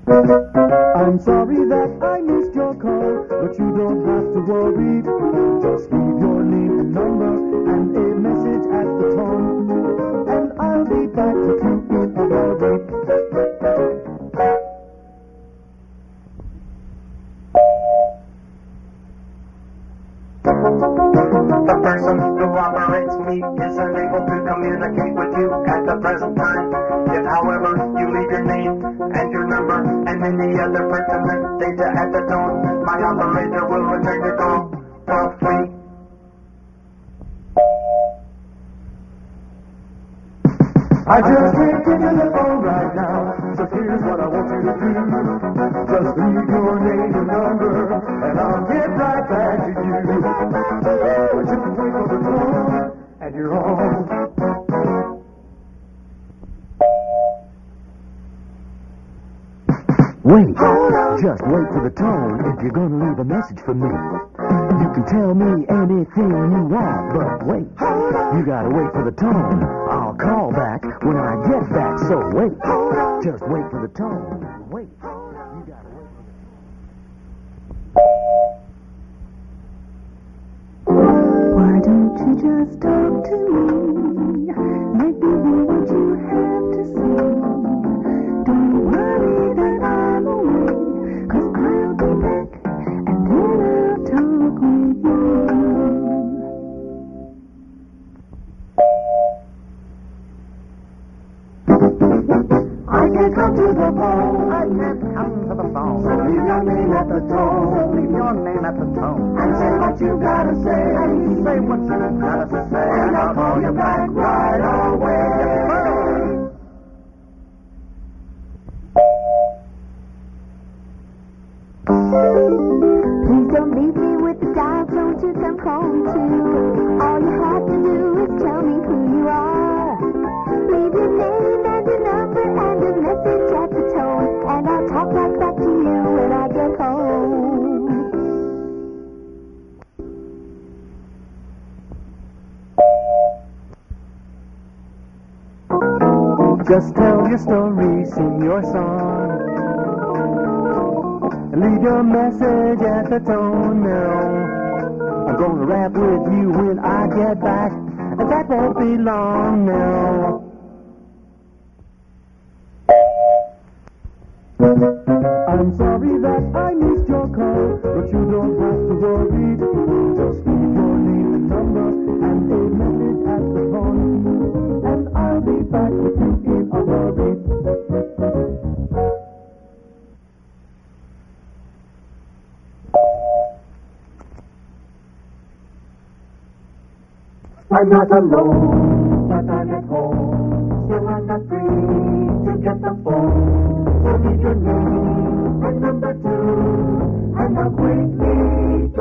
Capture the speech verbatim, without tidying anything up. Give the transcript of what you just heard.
I'm sorry that I missed your call, but you don't have to worry. Just leave your name and number and a message at the tone, and I'll be back with you in a hurry. The person who operates me is unable to communicate with you at the present time. If, however, you leave your name and your number and any other pertinent data at the tone, my operator will return your call for free. I just can't get to the phone right now, so here's what I want you to do. Just leave your name and number, and I'll get right back to you. Just wait for the phone, and you're on. Wait, just wait for the tone if you're gonna leave a message for me. You can tell me anything you want, but wait, you gotta wait for the tone. I'll call back when I get back, so wait, just wait for the tone. Wait, you gotta wait for the tone. Why don't you just talk to me? Let me hear what you have to say. Don't worry that I'm away, 'cause I'll be back and then I'll talk with you. I can't come to the phone. I can't come to the phone. So leave your name at the tone. So leave your name at the tone. And say what you gotta say. And say what you gotta say. And I'll call you back right away. Please don't leave me with the dial tone to come home to. All you have to do is tell me who you are. Leave your name and your number and a message at the tone, and I'll talk right back to you when I get home. Just tell your story, sing your song, and leave your message at the tone now. I'm gonna rap with you when I get back, and that won't be long now. I'm sorry that I missed your call, but you don't have to worry. Just leave your name and number and a message at the phone, and I'll be back with you in a hurry. I'm not alone, but I'm at home, still I'm not free to get the phone. So leave your name and number two, and I'll quickly